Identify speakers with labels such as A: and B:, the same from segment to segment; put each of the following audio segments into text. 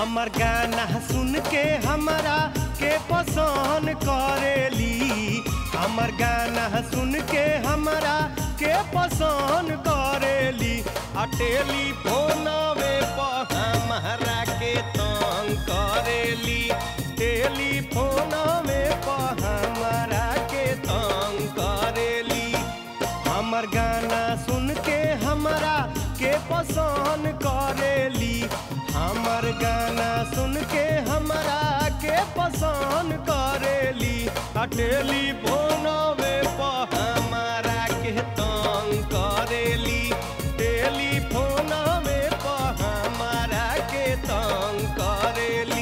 A: हमर गाना सुन के हमरा के पसंद करेली। हमर गाना सुन के हमरा के पसंद करेली। आ टेलीफोनवे पर हमरा के तंग करेली। टेलीफोनवे पर हमरा के तंग करेली। हमर गाना सुन के हमरा के पसंद करेली। हमर गाना सुन के हमरा के पसंद करेली। आ टेलीफोनवे पर हमरा के तंग करेली। टेलीफोनवे पर हमरा के तंग करेली।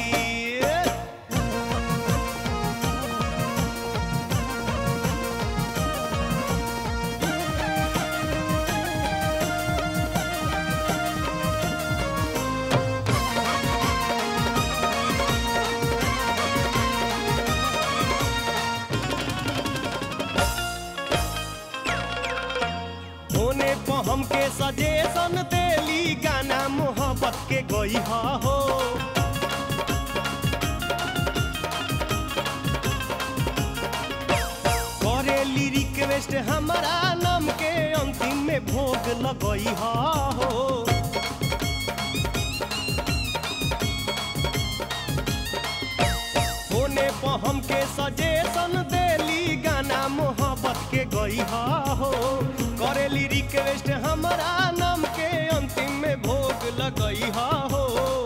A: हमके सजेशन देली गाना मोहब्बत के गई हो। करेली रिक्वेस्ट हमारा नाम के अंतिम में भोग लगई हो। होने पर हमके सजेशन देली गाना मोहब्बत के गई हो। करेली रिक्वेस्ट हमारा नाम के अंतिम में भोग लगई हो।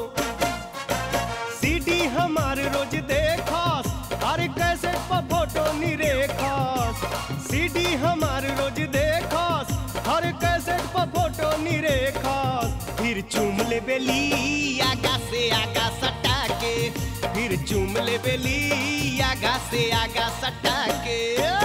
A: सीडी हमार रोज देखस हर कैसेट पर फोटो निरेखस। सीडी हमार रोज देखस हर कैसेट पर फोटो निरेखस। फिर चूम ले बेली आगा से आगा सटा के। फिर चूम ले बेली आगा से आगा सटा के।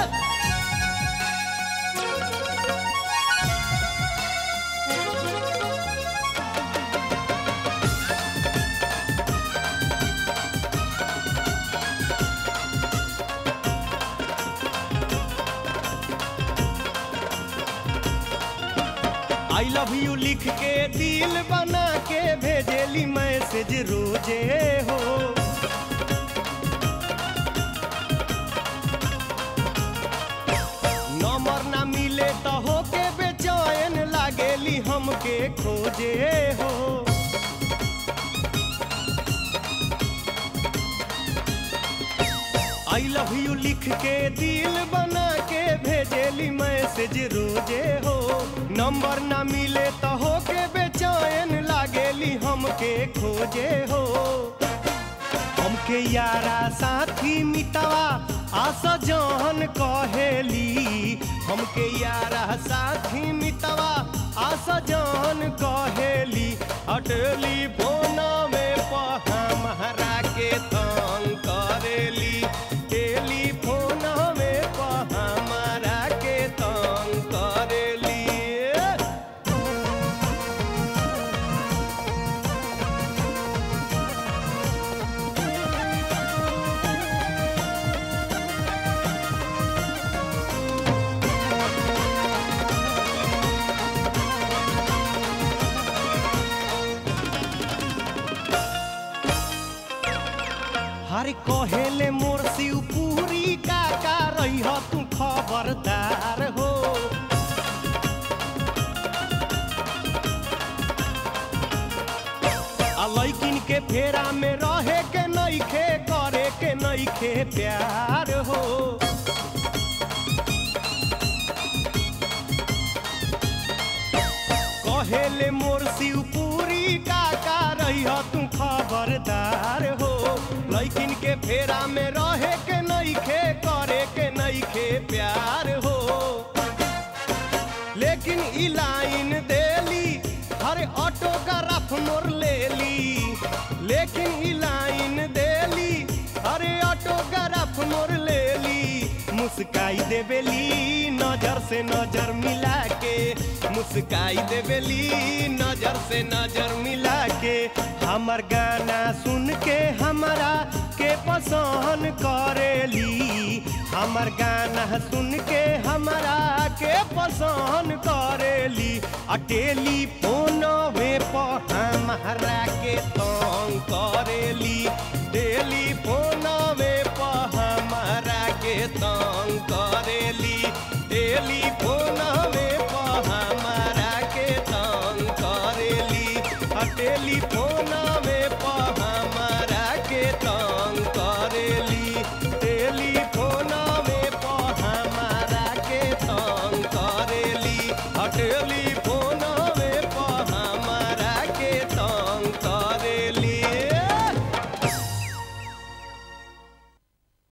A: आई लव यू लिख के दिल बना के भेजेली मैसेज रोजे हो। नंबर ना मिले तो होके बेचैन लागेली हमके खोजे हो। आई लव यू लिख के दिल बना के भेजेली मैसेज रोजे हो। नंबर ना मिले तो होके बेचैन लागेली हमके खोजे हो। हमके यारा साथी मितवा आशा जान कहेली। हमके यारा साथी मितवा आशा जान कहेली। टेलीफोनवे पर हमरा के तंग करेली। टेलीफोनवे पर हमरा के तंग करेली। हरे कहेले मोर शिवपुरी काका रही हो तू खबरदार हो। लैकिन के फेरा में रहे के नइखे करे के नइखे प्यार हो। कहेले मोर शिवपुरी काका रही हो तू खबरदार हो। लैकिन के फेरा में रहे के नइखे करे के नइखे प्यार हो। लेकिन ई लाइन देली हर ऑटोग्राफ मोर लेली। लेकिन ई लाइन देली हर ऑटोग्राफ मोर लेली। मुस्काई देवेली नजर से नजर मिला के। मुस्काई देवेली नजर से नजर मिला के। हमर गाना सुन के हमरा के पसंद करेली। हमर गाना सुन के हमरा के पसंद करेली। टेलीफोनवे पर हमरा के तंग करेली टेलीफोनवे पर हमारा के तंग करेली टेलीफोनवे पर हमारा के तंग करेली टेलीफोनवे पर